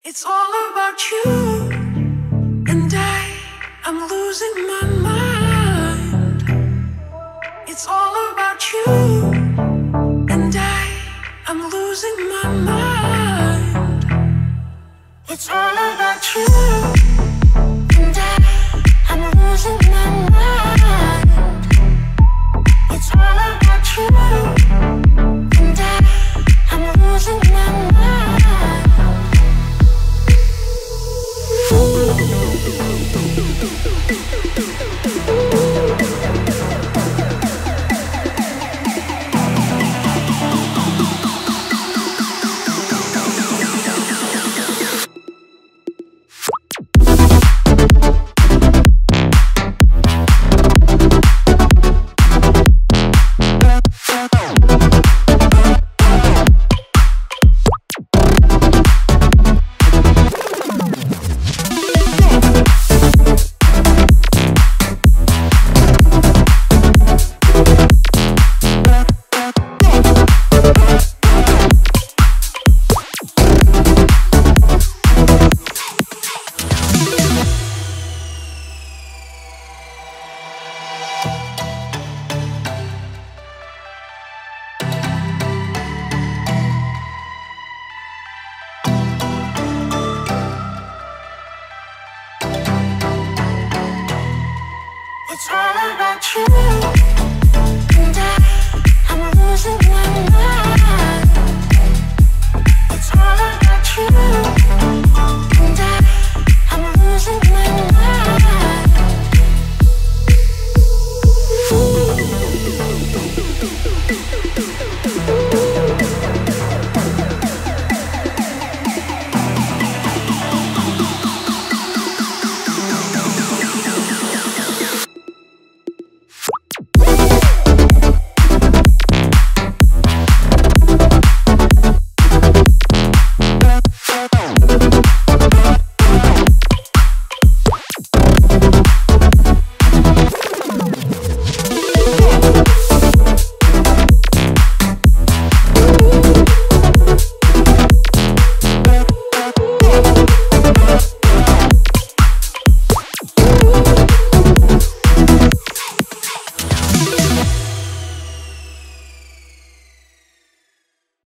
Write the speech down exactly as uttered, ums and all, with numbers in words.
It's all about you, and I, I'm losing my mind. It's all about you, and I, I'm losing my mind. It's all about you, and I, I'm losing my mind. It's all about you, and I, I'm losing my mind. It's all about you.